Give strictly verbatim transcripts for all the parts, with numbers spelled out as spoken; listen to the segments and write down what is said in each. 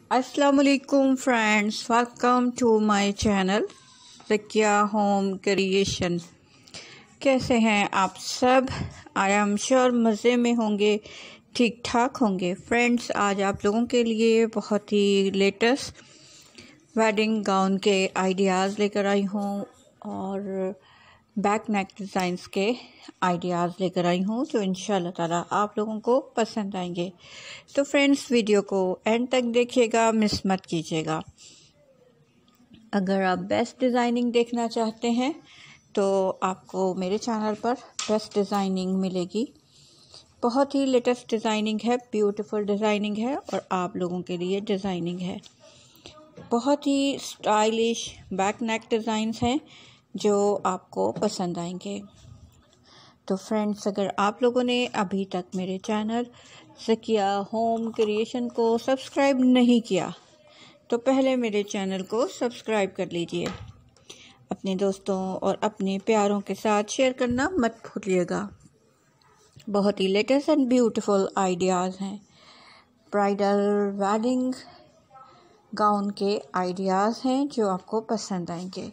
अस्सलामुअलैकुम friends, welcome to my channel Zakia home creation. कैसे हैं आप सब? आई एम श्योर मज़े में होंगे, ठीक ठाक होंगे। फ्रेंड्स, आज आप लोगों के लिए बहुत ही लेटेस्ट वेडिंग गाउन के आइडियाज़ लेकर आई हूँ और बैक नेक डिज़ाइंस के आइडियाज़ लेकर आई हूँ जो इंशाल्लाह ताला आप लोगों को पसंद आएंगे। तो फ्रेंड्स, वीडियो को एंड तक देखिएगा, मिस मत कीजिएगा। अगर आप बेस्ट डिज़ाइनिंग देखना चाहते हैं तो आपको मेरे चैनल पर बेस्ट डिज़ाइनिंग मिलेगी। बहुत ही लेटेस्ट डिज़ाइनिंग है, ब्यूटीफुल डिज़ाइनिंग है और आप लोगों के लिए डिज़ाइनिंग है। बहुत ही स्टाइलिश बैक नेक डिज़ाइंस हैं जो आपको पसंद आएंगे। तो फ्रेंड्स, अगर आप लोगों ने अभी तक मेरे चैनल ज़किया होम क्रिएशन को सब्सक्राइब नहीं किया तो पहले मेरे चैनल को सब्सक्राइब कर लीजिए। अपने दोस्तों और अपने प्यारों के साथ शेयर करना मत भूलिएगा। बहुत ही लेटेस्ट एंड ब्यूटीफुल आइडियाज़ हैं। ब्राइडल वेडिंग गाउन के आइडियाज़ हैं जो आपको पसंद आएंगे।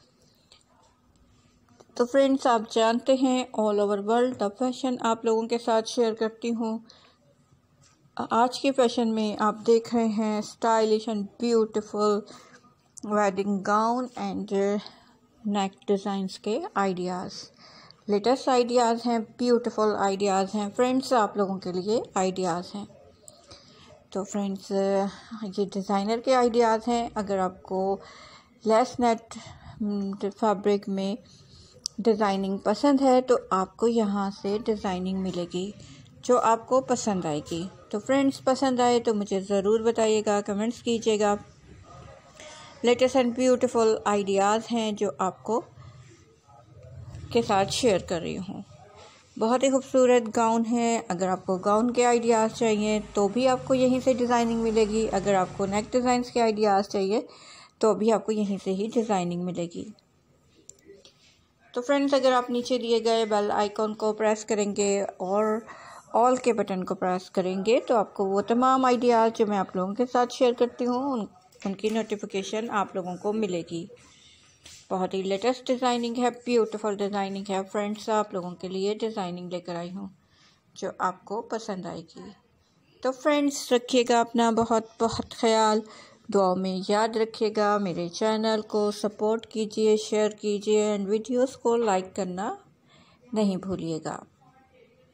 तो फ्रेंड्स, आप जानते हैं all over world the fashion आप लोगों के साथ शेयर करती हूँ। आज के फैशन में आप देख रहे हैं stylish and beautiful wedding gown and neck designs के आइडियाज़। लेटेस्ट आइडियाज़ हैं, ब्यूटीफुल आइडियाज़ हैं फ्रेंड्स, आप लोगों के लिए आइडियाज़ हैं। तो फ्रेंड्स, ये डिज़ाइनर के आइडियाज़ हैं। अगर आपको लेस नेट फैब्रिक में डिज़ाइनिंग पसंद है तो आपको यहाँ से डिज़ाइनिंग मिलेगी जो आपको पसंद आएगी। तो फ्रेंड्स, पसंद आए तो मुझे ज़रूर बताइएगा, कमेंट्स कीजिएगा। लेटेस्ट एंड ब्यूटीफुल आइडियाज़ हैं जो आपको के साथ शेयर कर रही हूँ। बहुत ही खूबसूरत गाउन है। अगर आपको गाउन के आइडियाज़ चाहिए तो भी आपको यहीं से डिज़ाइनिंग मिलेगी। अगर आपको नेक डिज़ाइंस के आइडियाज़ चाहिए तो भी आपको यहीं से ही डिज़ाइनिंग मिलेगी। तो फ्रेंड्स, अगर आप नीचे दिए गए बेल आइकॉन को प्रेस करेंगे और ऑल के बटन को प्रेस करेंगे तो आपको वो तमाम आइडियाज़ जो मैं आप लोगों के साथ शेयर करती हूँ उन, उनकी नोटिफिकेशन आप लोगों को मिलेगी। बहुत ही लेटेस्ट डिज़ाइनिंग है, ब्यूटीफुल डिज़ाइनिंग है फ्रेंड्स, आप लोगों के लिए डिज़ाइनिंग लेकर आई हूँ जो आपको पसंद आएगी। तो फ्रेंड्स, रखिएगा अपना बहुत बहुत ख्याल, दुआ में याद रखिएगा। मेरे चैनल को सपोर्ट कीजिए, शेयर कीजिए एंड वीडियोस को लाइक करना नहीं भूलिएगा।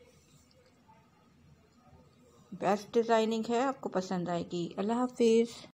बेस्ट डिज़ाइनिंग है, आपको पसंद आएगी। अल्लाह हाफिज़।